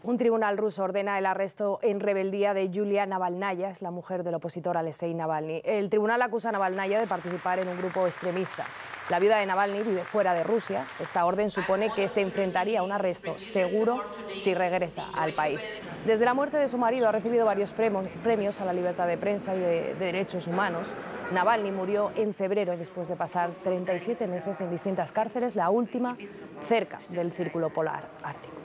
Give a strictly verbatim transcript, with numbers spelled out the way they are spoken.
Un tribunal ruso ordena el arresto en rebeldía de Yulia Navalnaya, es la mujer del opositor Alexei Navalny. El tribunal acusa a Navalnaya de participar en un grupo extremista. La viuda de Navalny vive fuera de Rusia. Esta orden supone que se enfrentaría a un arresto seguro si regresa al país. Desde la muerte de su marido ha recibido varios premios a la libertad de prensa y de, de derechos humanos. Navalny murió en febrero después de pasar treinta y siete meses en distintas cárceles, la última cerca del Círculo Polar Ártico.